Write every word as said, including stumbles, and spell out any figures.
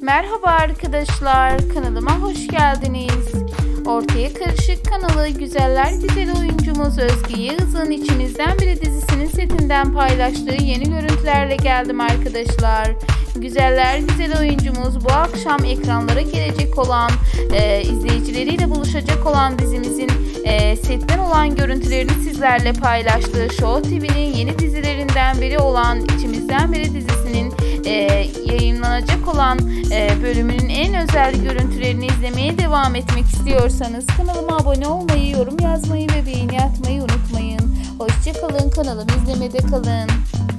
Merhaba arkadaşlar, kanalıma hoş geldiniz. Ortaya Karışık kanalı güzeller güzel oyuncumuz Özge Yağız'ın İçimizden Biri dizisinin setinden paylaştığı yeni görüntülerle geldim arkadaşlar. Güzeller güzel oyuncumuz bu akşam ekranlara gelecek olan, e, izleyicileriyle buluşacak olan dizimizin e, setten olan görüntülerini sizlerle paylaştığı Show T V'nin yeni dizilerinden biri olan İçimizden Biri dizisinin e, yayınlanacak olan e, bölümünün en özel görüntülerini izlemeye devam etmek istiyorsanız kanalıma abone olmayı, yorum yazmayı ve beğeni atmayı unutmayın. Hoşça kalın, kanalımı izlemede kalın.